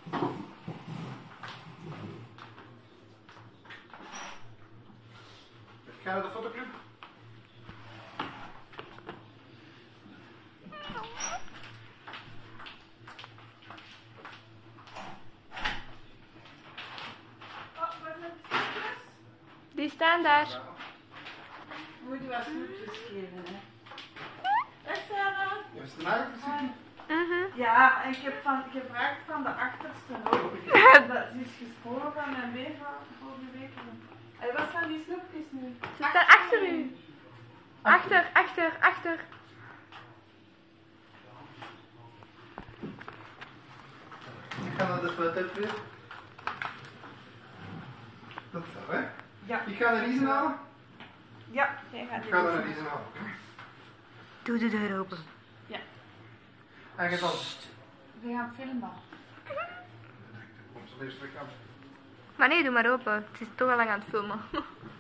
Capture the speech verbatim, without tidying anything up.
Ga naar de fotoclub. Die staan daar. Je moet je wat snoepjes geven, hè. Echt, Sarah? Je hebt de nagel gezien? Mhm. Ja, en ik heb van, gevraagd van de achterste ook. Dat ze is gesprongen van mijn been vorige week. Hé, wat zijn die snoepjes nu? Ze staan achter u. Achter, achter, achter. Ik ga naar de toilet weer. Dat is zo, hè? Ja. Ik ga naar Riesen halen. Ja, jij gaat Ik ga naar Riesen halen. Doe de deur open. Ja. En je dan. We gaan filmen. Kom zo eerst terug aan. Maar nee, doe maar open. Het is toch al lang aan het filmen.